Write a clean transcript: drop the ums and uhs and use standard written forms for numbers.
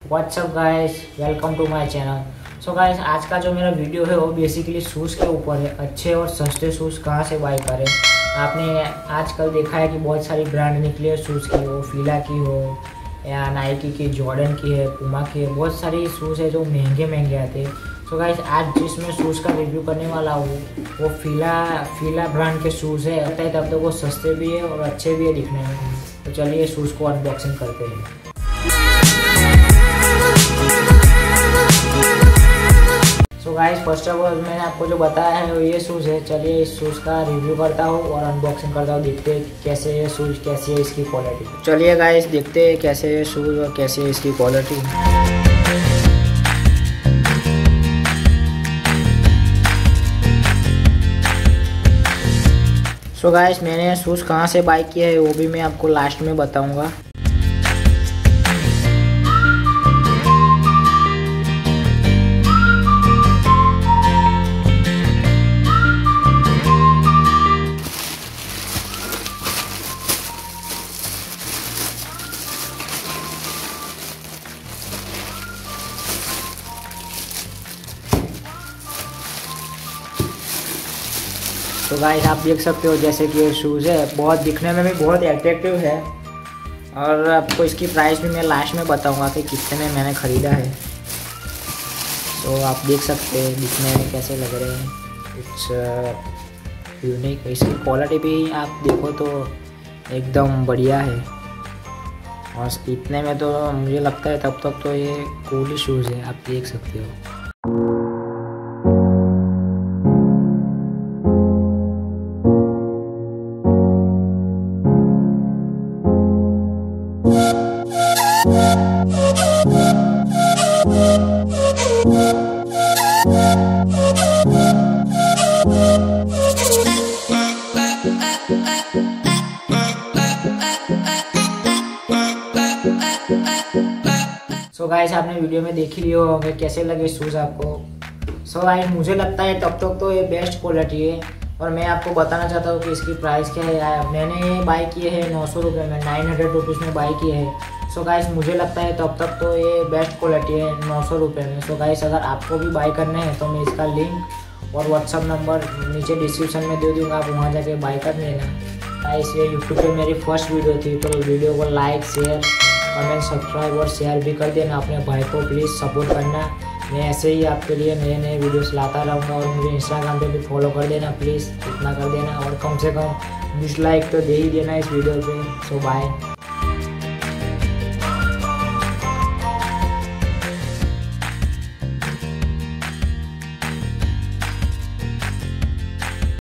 WhatsApp guys, welcome to my channel. So guys, आज का जो मेरा वीडियो है वो बेसिकली शूज़ के ऊपर है। अच्छे और सस्ते शूज़ कहाँ से बाय करें। आपने आजकल देखा है कि बहुत सारी ब्रांड निकली है शूज़ की, वो फीला की हो या नाइकी की, जॉर्डन की है, पुमा की है। बहुत सारी शूज़ है जो महंगे महंगे आते हैं। सो गाइस, आज जिस मैं शूज़ का रिव्यू करने वाला हूँ वो फीला ब्रांड के शूज़ है। लगता है तब तक वो सस्ते भी है और अच्छे भी है दिखने में। तो चलिए शूज़ को अनबॉक्सिंग करते हैं। So guys, first of all मैंने आपको जो बताया है वो ये शूज़ है। चलिए इस शूज़ का रिव्यू करता हूँ और अनबॉक्सिंग करता हूँ। देखते हैं कैसे ये शूज़, कैसी है इसकी क्वालिटी। चलिए गाइस, देखते हैं कैसे ये शूज़ और कैसे है इसकी क्वालिटी। सो गाइस, मैंने शूज़ कहाँ से बाय किया है वो भी मैं आपको लास्ट में बताऊँगा। तो गाइस, आप देख सकते हो जैसे कि ये शूज़ है, बहुत दिखने में भी बहुत अट्रैक्टिव है और आपको इसकी प्राइस भी मैं लास्ट में बताऊंगा कि कितने में मैंने ख़रीदा है। तो आप देख सकते हैं दिखने में कैसे लग रहे हैं। It's unique. इसकी क्वालिटी भी आप देखो तो एकदम बढ़िया है और इतने में तो मुझे लगता है तब तक तो ये कूल ही शूज़ है। आप देख सकते हो। सो गाइस, आपने वीडियो में देख ही लिए होंगे कैसे लगे शूज़ आपको। सो गाइस, मुझे लगता है तब तक तो ये बेस्ट क्वालिटी है और मैं आपको बताना चाहता हूँ कि इसकी प्राइस क्या है। मैंने ये बाय किए हैं 900 रुपये में, 900 रुपीज़ में बाय किए हैं। सो गाइस, मुझे लगता है तब तक तो ये बेस्ट क्वालिटी है 900 रुपये में। सो गाइस, अगर आपको भी बाय करने हैं तो मैं इसका लिंक और व्हाट्सअप नंबर नीचे डिस्क्रिप्शन में दे दूँगा, आप वहाँ जाके बाय कर लेना। गाइस, ये यूट्यूब पे मेरी फर्स्ट वीडियो थी, तो वीडियो को लाइक, शेयर, कमेंट, सब्सक्राइब और शेयर भी कर देना। अपने भाई को प्लीज़ सपोर्ट करना। मैं ऐसे ही आपके लिए नए नए वीडियोस लाता रहूँगा और मुझे इंस्टाग्राम पे भी फॉलो कर देना प्लीज़, इतना कर देना और कम से कम डिसलाइक तो दे ही देना इस वीडियो पे। So bye.